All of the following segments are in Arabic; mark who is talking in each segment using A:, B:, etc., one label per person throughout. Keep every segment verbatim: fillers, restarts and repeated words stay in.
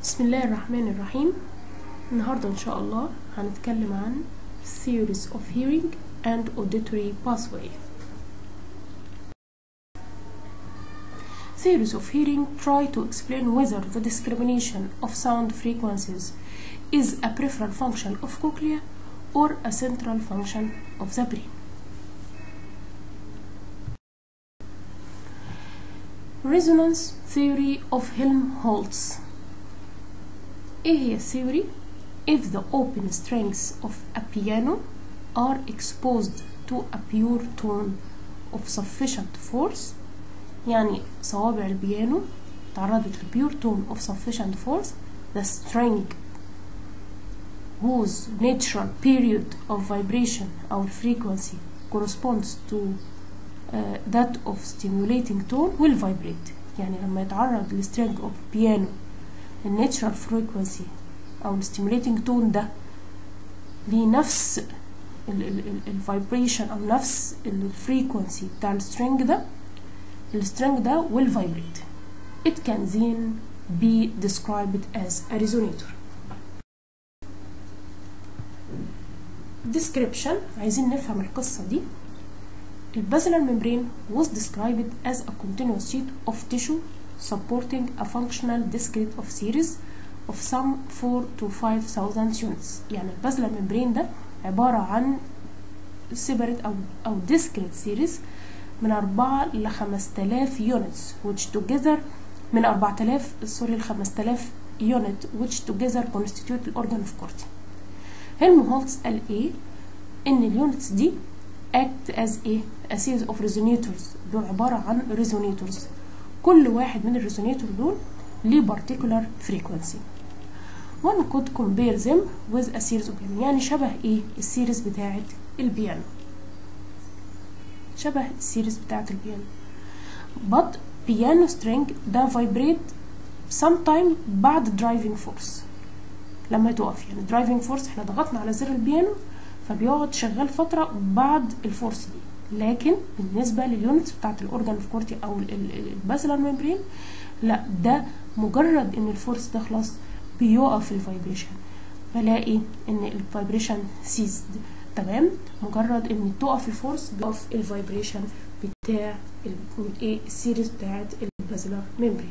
A: بسم الله الرحمن الرحيم. النهاردة إن شاء الله هنتكلم عن theories of hearing and auditory pathway. Theories of hearing try to explain whether the discrimination of sound frequencies is a peripheral function of cochlea or a central function of the brain. Resonance theory of Helmholtz. ايه هي الثيوري؟ If the open strings of a piano are exposed to a pure tone of sufficient force، يعني صوابع البيانو تعرضت ل pure tone of sufficient force, the string whose natural period of vibration or frequency corresponds to uh, that of stimulating tone will vibrate. يعني لما يتعرض ل string of piano الناتشرال فريكونسي او الستيموليتنج تون ده لنفس الفايبريشن او نفس الفريكونسي بتاع السترينج ده، السترينج ده will vibrate. It can then be described as a resonator. Description. عايزين نفهم القصة دي. البازلر membrane was described as a continuous sheet of tissue supporting a functional discrete of series of some four to five thousand units. يعني البازلر ممبرين ده عبارة عن separate أو أو discrete series من أربعة لخمسة آلاف units which together من أربعة آلاف سوري لخمسة آلاف unit which together constitute the organ of Corti. هيلمهولتز قال إيه؟ إن اليونتس دي act as a, a series of resonators. دول عبارة عن resonators. كل واحد من الريزونيتور دول ليه particular frequency. one could compare them with a series of piano. يعني شبه ايه السيريز بتاعت البيانو، شبه السيريز بتاعت البيانو. but piano string ده vibrate sometime بعد driving force. لما تقف يعني driving force احنا ضغطنا على زر البيانو فبيقعد شغال فترة بعد الفورس دي، لكن بالنسبه لليونتس بتاعت الاورجان اوف كورتي او البازلر ممبرين لا، ده مجرد ان الفورس تخلص بيقف الفايبريشن، بلاقي ان الفايبريشن سيزد. تمام، مجرد ان تقف الفورس بيقف الفايبريشن بتاع الايه السيريز بتاعت البازلر ممبرين.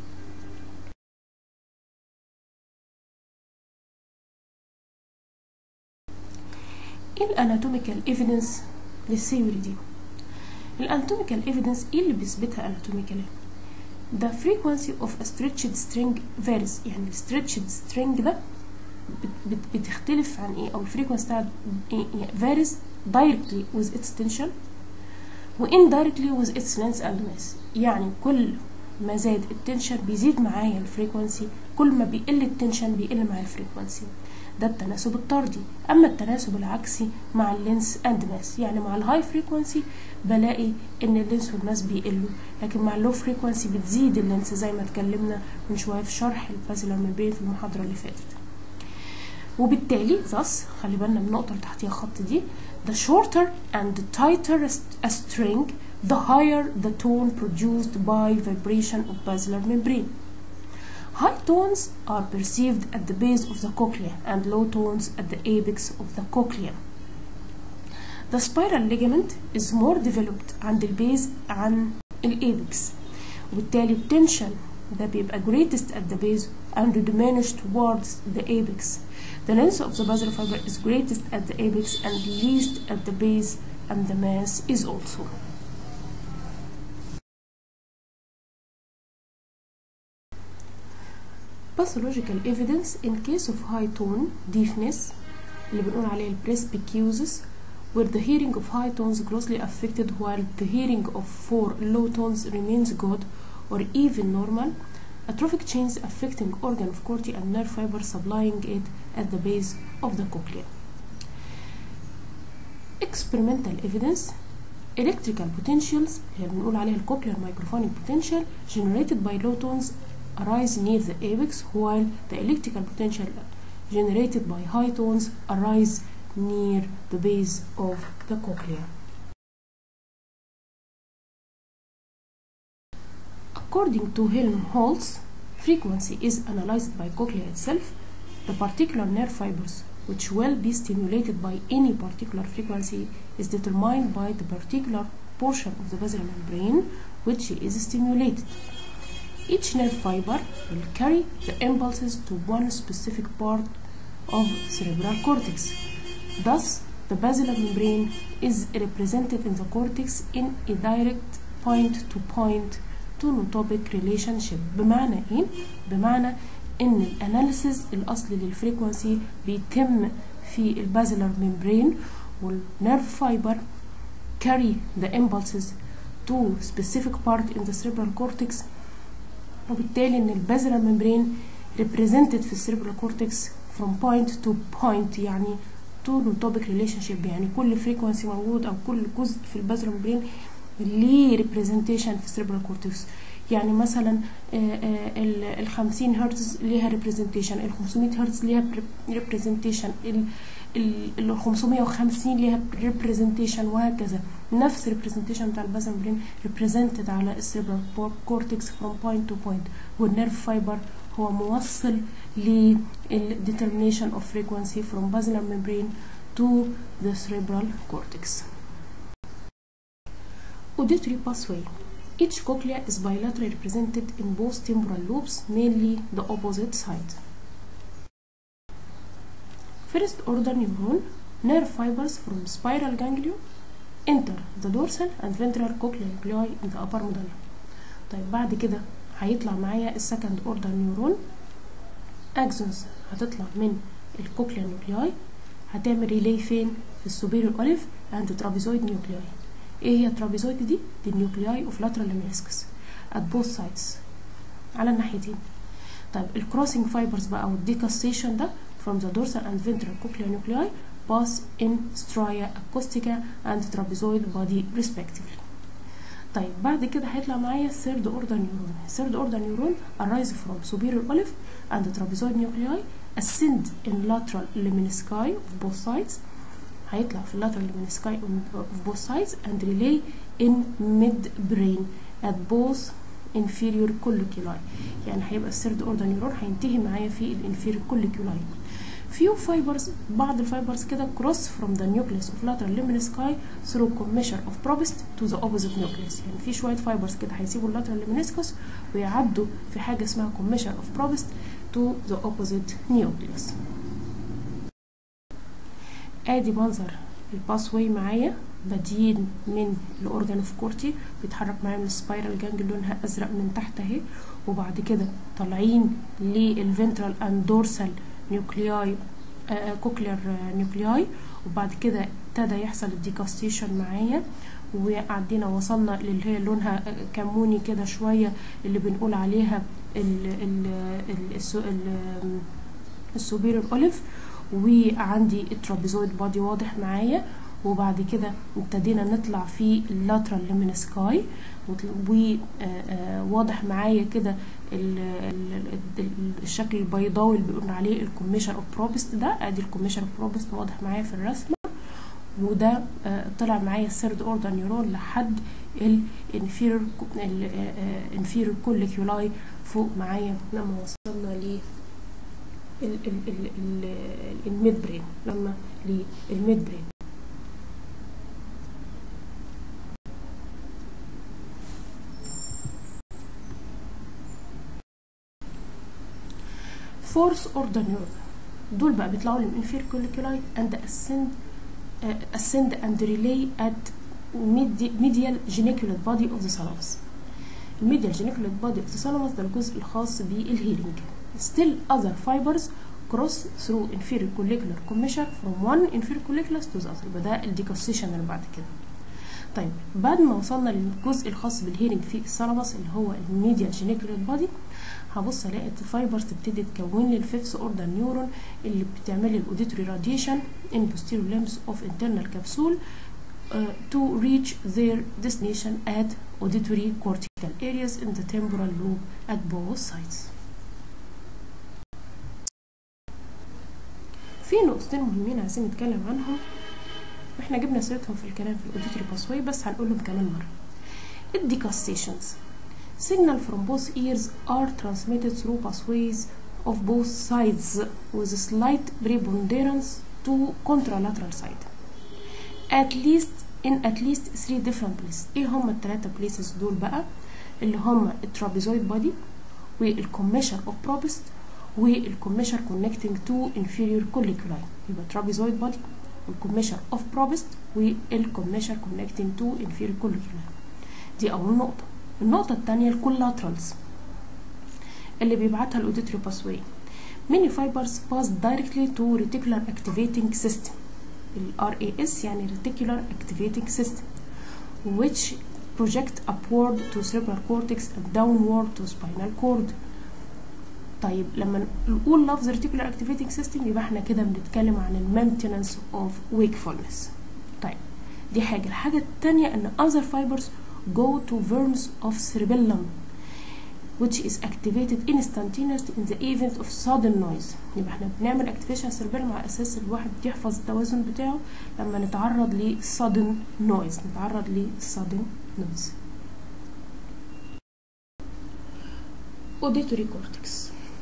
A: ايه الاناتوميكال ايفيدنس للثيوري دي؟ الاناتوميكال ايفيدنس ايه اللي بيثبتها اناتوميكالي؟ the frequency of a stretched string varies. يعني الستريتشد string ده بت بتختلف عن ايه، او الفريكونسي بتاعت ايه؟ varies directly with its tension و indirectly with its length and mass. يعني كل ما زاد التنشن بيزيد معايا الفريكونسي، كل ما بيقل التنشن بيقل معايا الفريكونسي. ده التناسب الطردي. اما التناسب العكسي مع اللينس اند ماس، يعني مع الهاي فريكونسي بلاقي ان اللينس والماس بيقلوا، لكن مع اللو فريكونسي بتزيد اللينس زي ما اتكلمنا من شويه في شرح البازلر ممبرين في المحاضره اللي فاتت. وبالتالي thus خلي بالنا من النقطه اللي تحتيها خط دي، the shorter and the tighter a string the higher the tone produced by vibration of basilar membrane. High tones are perceived at the base of the cochlea and low tones at the apex of the cochlea. The spiral ligament is more developed عند البيز عن الابيكس، وبالتالي التنشن ده بيبقى greatest at the base and diminished towards the apex. The length of the basilar fiber is greatest at the apex and least at the base, and the mass is also. Pathological evidence in case of high tone deafness اللي بنقول عليه presbycusis, where the hearing of high tones closely affected while the hearing of four low tones remains good or even normal. Atrophic change affecting organ of Corti and nerve fiber supplying it at the base of the cochlea. Experimental evidence. Electrical potentials اللي بنقول عليها الcochlear microphonic potential generated by low tones arise near the apex, while the electrical potential generated by high tones arise near the base of the cochlea. According to Helmholtz, frequency is analyzed by cochlea itself. The particular nerve fibers which will be stimulated by any particular frequency is determined by the particular portion of the basal membrane which is stimulated. Each nerve fiber will carry the impulses to one specific part of cerebral cortex. Thus, the basilar membrane is represented in the cortex in a direct point-to-point tonotopic relationship. بمعنى إيه؟ بمعنى إن الأناليسيز الأصلي للفريكونسي بيتم في البازلر ممبرين، والنيرف فايبر carry the impulses to specific part in the cerebral cortex، وبالتالي إن البازلر ممبرين represented في السيربرال كورتكس from point to point، يعني tonotopic relationship، يعني كل فريكونسي موجود أو كل جزء في البازلر ممبرين ليه representation في السيربرال كورتكس. يعني مثلا ال خمسين هرتز ليها representation، ال خمسمية هرتز ليها representation، ال خمسمية وخمسين ليها representation، وهكذا. نفس representation بتاع البازل ممبرين represented على السيربرال كورتكس from point to point، والنيرف فايبر هو موصل لل determination of frequency from basilar membrane to the cerebral cortex. Auditory pathway. Each cochlea is bilaterally represented in both temporal lobes, mainly the opposite side. First order neuron, nerve fibers from spiral ganglion enter the dorsal and ventral cochlear nuclei in the upper medulla. طيب بعد كده هيطلع معايا السكند اوردر نيورون، اكسونز هتطلع من الكوكليا نيوكلياي، هتعمل ريلي فين؟ في السوبيريور اوليف اند ترابيزويد نيوكلياي. ايه هي الترابيزويد دي؟ دي النيوكلياي اوف لاترال لمينسكس ات بوث سايدز، على الناحيتين. طيب الكروسنج فايبرز بقى او الديكاستيشن ده from the dorsal and ventral cochlear nuclei pass in stria acustica and trapezoid body respectively. طيب بعد كده هيطلع معايا third order neuron. third order neuron arise from superior olive and trapezoid nuclei, ascend in lateral lemnisci of both sides، هيطلع في lateral lemnisci of both sides and relay in mid brain at both inferior colliculi. يعني هيبقى الثيرد اوردر نيورون هينتهي معايا في الانفيريور colliculi. few fibers، بعض الفايبرز كده cross from the nucleus of lateral lemnisci through commissure of probist to the opposite nucleus. يعني في شوية فايبرز كده هيسيبوا lateral lemniscus ويعدوا في حاجة اسمها commissure of probist to the opposite nucleus. ادي منظر الباسواي معايا، بادئين من الاورجان اوف كورتي بيتحرك معايا من السبايرال جانج لونها ازرق من تحت اهي، وبعد كده طالعين للفنترال اند دورسال نيوكلياي كوكلير نيوكلياي، وبعد كده ابتدى يحصل الديكاستيشن معايا، وعدينا وصلنا للي هي لونها كموني كده شويه اللي بنقول عليها السوبيريور اوليف، وعندي الترابيزويد بادي واضح معايا، وبعد كده ابتدينا نطلع في اللاترال لمنسكاي، وواضح معايا كده الشكل البيضاوي اللي بيقولنا عليه الكوميشن اوف بروبست ده. ادي الكوميشن اوف بروبست واضح معايا في الرسمه، وده طلع معايا الثيرد اوردر نيورون لحد الانفيريور الانفيريور كوليكيولاي فوق معايا لما وصلنا ل الميد برين، لما للميد برين. فورث اوردر نيورون دول بقى بيطلعوا لي من انفير كوليكولاي اند اسند اسند اند ريلي ات ميديال جينيكوليت بادي اوف ذا ثالاموس. الميديال جينيكوليت بادي اوف ذا ثالاموس ده الجزء الخاص بالهيرنج. still other fibers cross through inferior collicular commissure from one inferior colliculus to the other. يبقى ده الديكاستيشن اللي بعد كده. طيب بعد ما وصلنا للجزء الخاص بالهيرنج في الثالاموس اللي هو الميديال جينيكوليت بادي، هبص الاقي الفايبرز تبتدي تكون لي الفيفث اوردر نيورون اللي بتعمل لي الاوديتوري راديشن in posterior limbs of internal capsule uh, to reach their destination at auditory cortical areas in the temporal lobe at both sides. في نقطتين مهمين عايزين نتكلم عنهم، واحنا جبنا سيرتهم في الكلام في الاوديتوري باسواي، بس هنقولهم كمان مره. الديكاستيشنز Signal from both ears are transmitted through pathways of both sides with slight preponderance to contralateral side. At least in at least three different places. ايه هم التلاتة places دول بقى؟ اللي هم الترابيزويد بودي والكوميشر اوف بروبست والكوميشر connecting to inferior colliculi. يبقى ترابيزويد بودي والكوميشر اوف بروبست والكوميشر connecting to inferior colliculi. دي أول نقطة. النقطة التانية الكولاترالز اللي بيبعتها الاوديتوري باثواي. Many fibers pass directly to reticular activating system. ال آر إيه إس يعني reticular activating system which project upward to cerebral cortex and downward to spinal cord. طيب لما نقول لفظ reticular activating system يبقى احنا كده بنتكلم عن ال maintenance of wakefulness. طيب دي حاجة. الحاجة التانية ان other fibers go to verms of cerebellum which is activated instantaneously in the event of sudden noise. يبقى احنا بنعمل activation cerebellum على اساس الواحد يحفظ التوازن بتاعه لما نتعرض ل sudden noise نتعرض ل sudden noise. auditory cortex.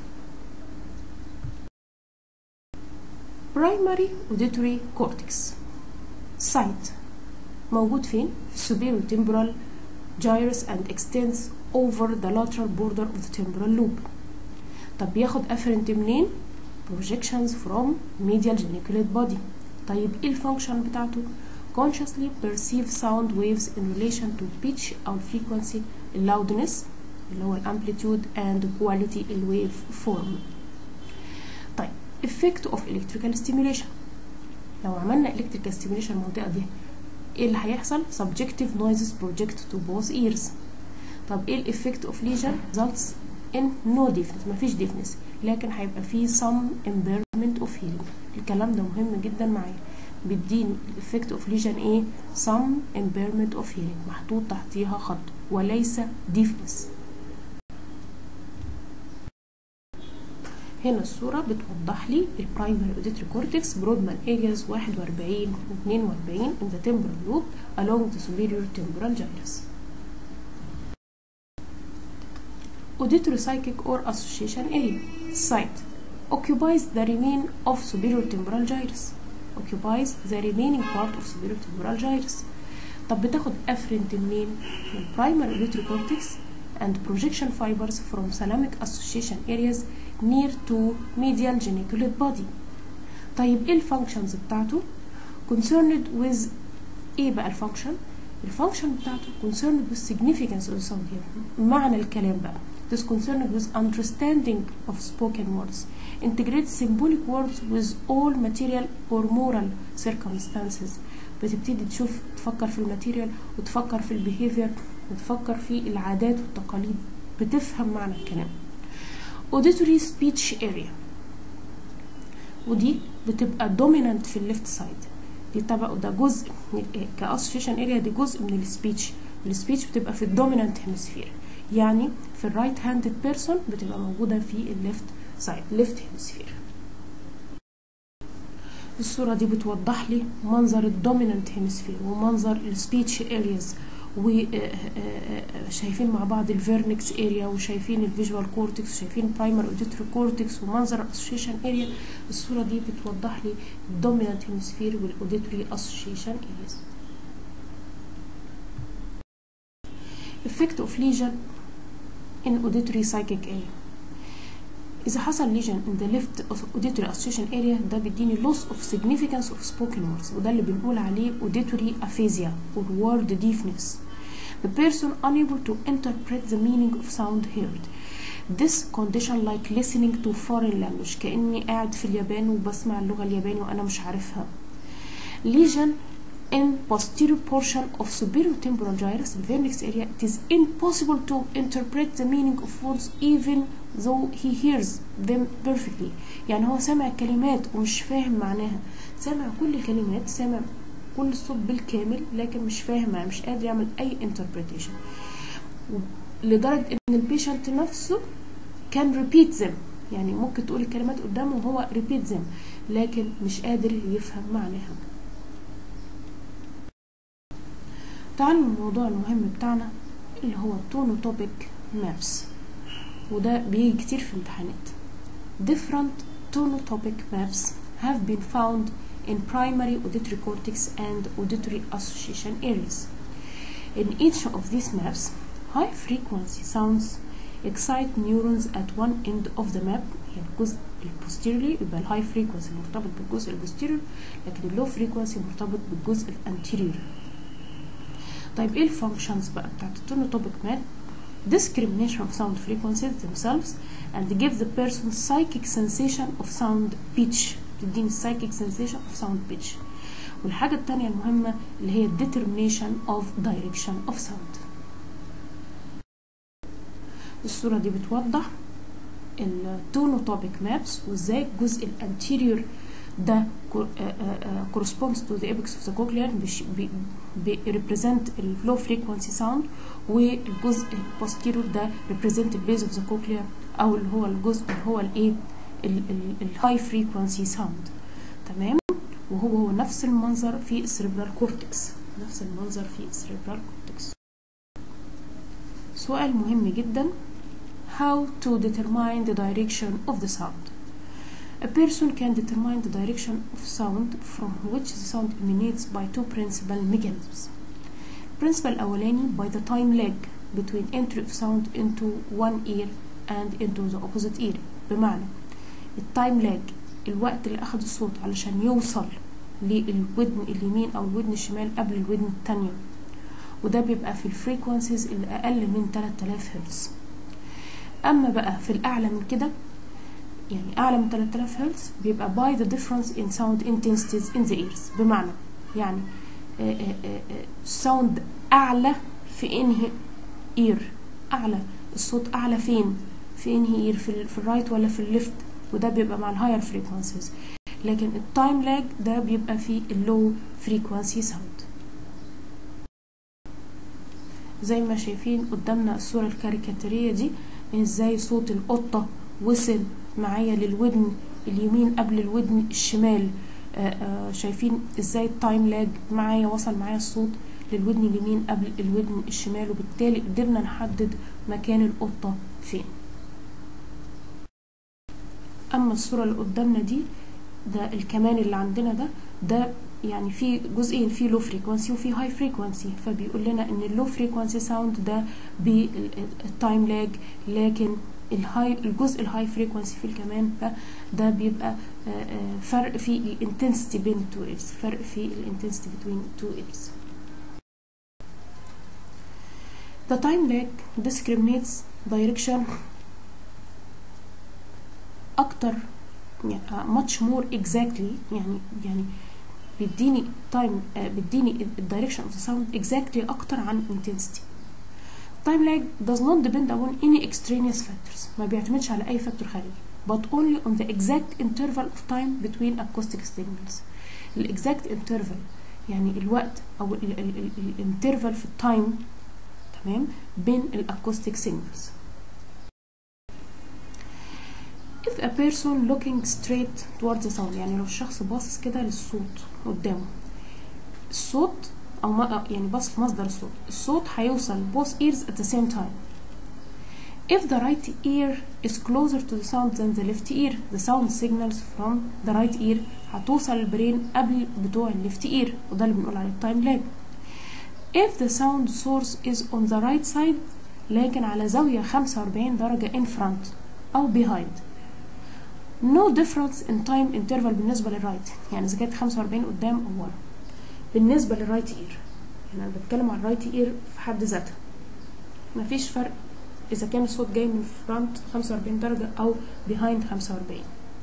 A: primary auditory cortex site موجود فين؟ في superior temporal gyrus and extends over the lateral border of the temporal lobe. طب بياخد afferent منين؟ projections from medial geniculate body. طيب ايه الفانكشن بتاعته؟ consciously perceive sound waves in relation to pitch أو frequency, loudness اللي هو amplitude and quality الwave form. طيب effect of electrical stimulation. لو عملنا electrical stimulation المنطقة دي ايه اللي هيحصل؟ subjective noises project to both ears. طب ايه الافكت اوف ليجن؟ results in no deafness مفيش deafness لكن هيبقى فيه some impairment of hearing. الكلام ده مهم جدا معايا. بيديني الافكت اوف ليجن ايه؟ some impairment of hearing محطوط تحتيها خط وليس deafness. هنا الصورة بتوضح لي البرايمري اوديتري كورتكس برودمان ارياز واحد وأربعين و اتنين وأربعين in the temporal lobe along the superior temporal gyrus. Auditory psychic or association area site occupies the remain of superior temporal gyrus occupies the remaining part of superior temporal gyrus. طب بتاخد afferent منين؟ من primary auditory cortex and projection fibers from thalamic association areas near to medial geniculate body. طيب ايه الفانكشنز بتاعته؟ concerned with ايه بقى الفانكشن؟ الفانكشن بتاعته concerned with significance of sound here. معنى الكلام بقى it is concerned with understanding of spoken words, integrate symbolic words with all material or moral circumstances. بتبتدي تشوف تفكر في الماتيريال وتفكر في البيهيفير وتفكر في العادات والتقاليد بتفهم معنى الكلام. auditory speech area ودي بتبقى dominant في الليفت سايد. دي طبعا ده جزء كاسوشيشن اريا دي جزء من السبيتش. السبيتش بتبقى في الدومينانت هيمسفير يعني في الرايت هاندد بيرسون بتبقى موجوده في الليفت سايد ليفت هيمسفير. الصوره دي بتوضح لي منظر الدومينانت هيمسفير ومنظر السبيتش ارياز وشايفين مع بعض الفيرنكس اريا وشايفين الفيجوال كورتكس وشايفين برايمر اوديتوري كورتكس ومنظر الاسوشيشن اريا. الصوره دي بتوضح لي الدومينانت هيمسفير والاوديتوري اسوشيشن ارياز. effect of lesion in auditory psychic area. إذا حصل lesion in the left auditory association area ده بيديني loss of significance of spoken words وده اللي بنقول عليه auditory aphasia or word deafness. The person unable to interpret the meaning of sound heard. This condition like listening to foreign language كأني قاعد في اليابان وبسمع اللغة اليابانية وأنا مش عارفها. Lesion in posterior portion of superior temporal gyrus the vernix area. It is impossible to interpret the meaning of words even though he hears them perfectly. يعني هو سامع الكلمات ومش فاهم معناها. سامع كل الكلمات سامع كل الصوت بالكامل لكن مش فاهم معناها مش قادر يعمل أي interpretation لدرجة إن البيشنت نفسه can repeat them. يعني ممكن تقول الكلمات قدامه وهو repeat them لكن مش قادر يفهم معناها. تعالوا الموضوع المهم بتاعنا اللي هو التونوتوبيك maps، وده بيجي كتير في امتحانات. different tonotopic maps have been found in primary auditory cortex and auditory association areas. In each of these maps, high frequency sounds excite neurons at one end of the map. يعني الجزء البوستيريور يبقى الهاي فريكونسي مرتبط بالجزء البوستيريور، لكن اللو فريكونسي مرتبط بالجزء الانتيريور. طيب ايه الفانكشنز بقى بتاعت التونوتوبيك ماب؟ discrimination of sound frequencies themselves and give the person psychic sensation of sound pitch. بتديني psychic sensation of sound pitch. والحاجة التانية المهمة اللي هي determination of direction of sound. الصورة دي بتوضح التونوتوبيك مابس وازاي الجزء الانتيريور ده corresponds to the apex of the cochlea بي represent ال low frequency sound، والجزء البوستيريور ده represent the base of the cochlea او اللي هو الجزء اللي هو الايه ال high frequency sound. تمام. وهو هو نفس المنظر في السيربرال كورتكس، نفس المنظر في السيربرال كورتكس. سؤال مهم جدا: how to determine the direction of the sound. A person can determine the direction of sound from which the sound emanates by two principal mechanisms. Principle الأولاني by the time lag between entry of sound into one ear and into the opposite ear. بمعنى التايم لاج، الوقت اللي أخد الصوت علشان يوصل للودن اليمين أو الودن الشمال قبل الودن التانية، وده بيبقى في الفريكونسيز اللي أقل من ثلاثة آلاف هرتز. أما بقى في الأعلى من كده، يعني أعلى من ثلاثة آلاف هرتز، بيبقى by the difference in sound intensities in the ears. بمعنى يعني sound أعلى في انهي اير، أعلى الصوت أعلى فين، في انهي اير، في, في الرايت ولا في الليفت، وده بيبقى مع الهاير فريكونسيز. لكن التايم لاج ده بيبقى في اللو فريكونسي ساوند. زي ما شايفين قدامنا الصورة الكاريكاتيرية دي، ازاي صوت القطة وصل معايا للودن اليمين قبل الودن الشمال. آآ آآ شايفين ازاي التايم لاج معايا وصل معايا الصوت للودن اليمين قبل الودن الشمال، وبالتالي قدرنا نحدد مكان القطة فين. اما الصورة اللي قدامنا دي، ده الكمان اللي عندنا ده ده يعني في جزئين، في لو فريكوانسي وفي هاي فريكوانسي، فبيقول لنا ان اللو فريكوانسي ساوند ده بالتايم لاج، لكن الهاي الجزء الهاي فريكوانسي في الكمان ده ده بيبقى فرق في الانتنسيتي بين التو ايرز، فرق في الانتنسيتي بين التو ايرز. The time lag discriminates direction اكتر، يعني much more exactly، يعني يعني بيديني تايم بيديني الدايركشن اوف ذا ساوند اكزاكتلي اكتر عن intensity. time lag does not depend upon any extraneous factors، ما بيعتمدش على اي فاكتور خارجي، but only on the exact interval of time between acoustic signals. ال exact interval يعني الوقت او الانترفال في التايم، تمام، بين الاكوستيك signals. If a person looking straight towards the sound، يعني لو الشخص باصص كده للصوت قدامه، الصوت او ما يعني باصص لمصدر الصوت، الصوت هيوصل both ears at the same time. If the right ear is closer to the sound than the left ear, the sound signals from the right ear هتوصل البرين قبل بتوع الليفت ear، وده اللي بنقول عليه التايم لاج. If the sound source is on the right side، لكن على زاوية خمسة وأربعين درجة in front أو behind، no difference in time interval بالنسبة للرايت، يعني إذا كانت خمسة وأربعين قدام أو ورا. بالنسبة للرايت إير، يعني أنا بتكلم عن الرايت إير في حد ذاتها، مفيش فرق إذا كان الصوت جاي من فرونت خمسة وأربعين درجة أو behind خمسة وأربعين.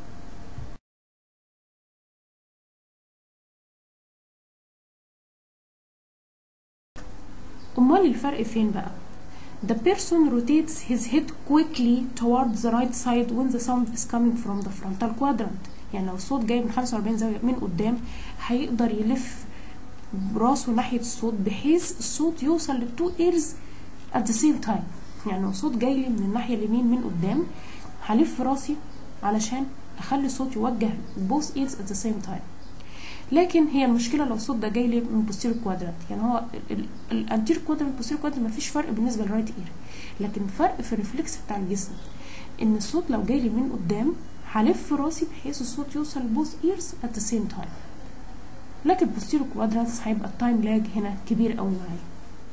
A: أمال الفرق فين بقى؟ The person rotates his head quickly towards the right side when the sound is coming from the frontal quadrant. يعني لو الصوت جاي من خمسة وأربعين زاوية من قدام، هيقدر يلف براسه ناحية الصوت بحيث الصوت يوصل للتو ears at the same time. يعني لو الصوت جاي لي من الناحية اليمين من قدام، هلف راسي علشان أخلي الصوت يوجه both ears at the same time. لكن هي المشكله لو الصوت ده جاي لي من posterior quadrant، يعني هو الانتير quadrant posterior quadrant مفيش فرق بالنسبه للرايت اير، لكن فرق في الريفلكس بتاع الجسم ان الصوت لو جاي لي من قدام هلف راسي بحيث الصوت يوصل لبوث ايرز ات ذا سيم تايم، لكن البوستيرو كوادرانتس هيبقى التايم لاج هنا كبير قوي معايا.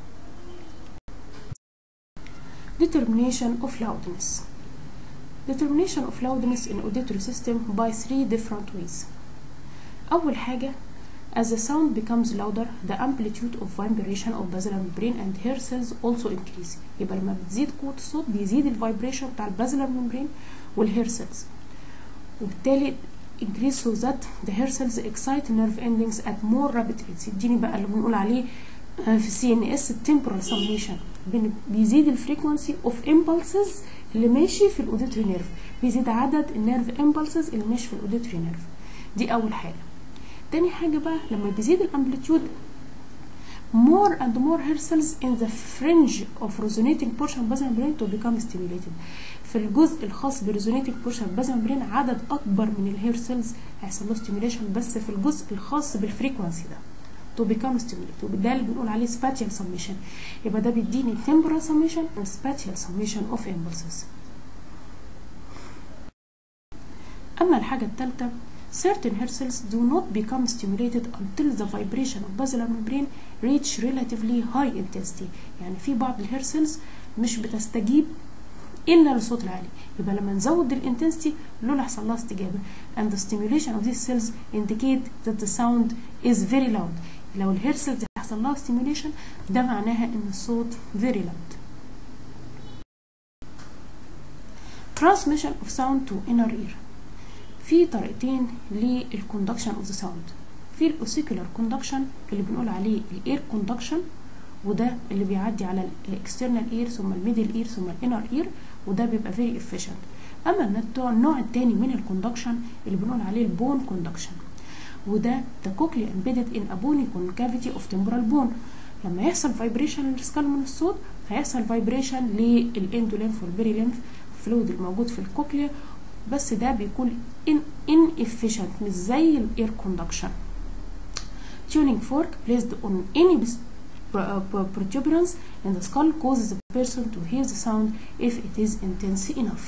A: determination of loudness. determination of loudness in auditory system by three different ways. أول حاجة as the sound becomes louder the amplitude of vibration of basal membrane and hair cells also increase. يبقى لما بتزيد قوة الصوت بيزيد الفايبريشن بتاع البازلر ممبرين والهير سيلز، وبالتالي increase so that the hair cells excite nerve endings at more rapid rates. يديني بقى اللي بنقول عليه في السي ان اس temporal summation، بيزيد الفريكونسي اوف امبلسز اللي ماشي في الاوديتوري نيرف، بيزيد عدد النيرف امبلسز اللي ماشي في الاوديتوري نيرف. دي اول حاجه. تاني حاجه بقى لما بيزيد الامبليتيود more and more hair cells in the fringe of resonating portion basal membrane to become stimulated. في الجزء الخاص بريزونيتنج بورشن basal membrane عدد اكبر من الهير سيلز هيحصل له ستيميوليشن بس في الجزء الخاص بالفريكونسي ده to become stimulated، وده اللي بنقول عليه spatial summation. يبقى ده بيديني temporal summation and spatial summation of impulses. اما الحاجه الثالثه certain hair cells do not become stimulated until the vibration of basilar membrane reach relatively high intensity. يعني في بعض الهير سيلز مش بتستجيب الا للصوت العالي، يبقى لما نزود الانتنسيتي لولا يحصل لها استجابه and the stimulation of these cells indicate that the sound is very loud. لو الهير سيلز يحصل لها stimulation ده معناها ان الصوت very loud. transmission of sound to inner ear. في طريقتين للكوندكشن اوف ذا ساوند. في الاوسيكولار كوندكشن اللي بنقول عليه الاير كوندكشن، وده اللي بيعدي على الاكسترنال اير ثم الميدل اير ثم الانر اير، وده بيبقى فيري افيشنت. اما النوع الثاني من الكوندكشن اللي بنقول عليه البون كوندكشن، وده the cochlea embedded in a bony concavity of temporal bone. لما يحصل فايبريشن للسكال من الصوت هيحصل فايبريشن للاندولينف والبيري لينف فلويد الموجود في الكوكليا، بس ده بيكون inefficient مش زي الاير كوندكشن. tuning fork placed on any protuberance in the skull causes the person to hear the sound if it is intense enough.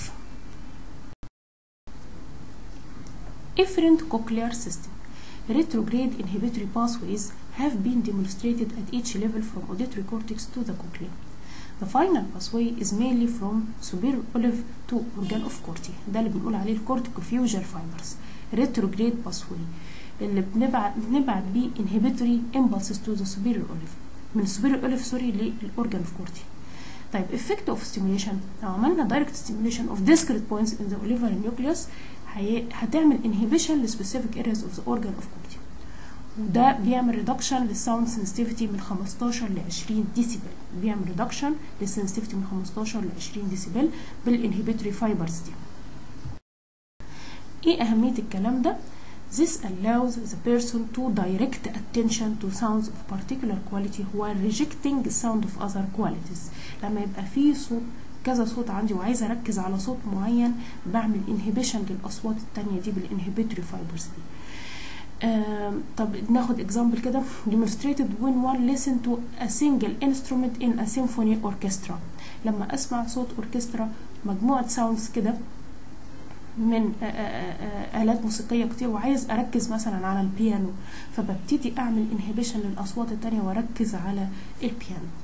A: Efferent cochlear system. Retrograde inhibitory pathways have been demonstrated at each level from auditory cortex to the cochlea. The final pathway is mainly from superior olive to organ of corti. ده اللي بنقول عليه الcorticofugal fibers. Retrograde pathway اللي بنبعت بنبعت بيه inhibitory impulses to the superior olive من superior olive سوري للorgan of corti. طيب effect of stimulation لو عملنا direct stimulation of discrete points in the olivary nucleus هتعمل inhibition لspecific areas of the organ of corti، وده بيعمل reduction للsound sensitivity من خمستاشر ل عشرين ديسيبل، بيعمل reduction للsensitivity من خمستاشر ل عشرين ديسيبل بالinhibitory fibers دي. ايه اهمية الكلام ده؟ This allows the person to direct attention to sounds of particular quality while rejecting the sound of other qualities. لما يبقى في صوت كذا صوت عندي وعايزه اركز على صوت معين بعمل inhibition للاصوات التانية دي بالinhibitory fibers دي. آه طب ناخد example كده demonstrated when one listen to a single instrument in a symphony orchestra. لما اسمع صوت اوركسترا مجموعة sounds كده من آآ آآ آلات موسيقية كتير وعايز أركز مثلا على البيانو، فببتدي أعمل inhibition للأصوات التانية وأركز على البيانو.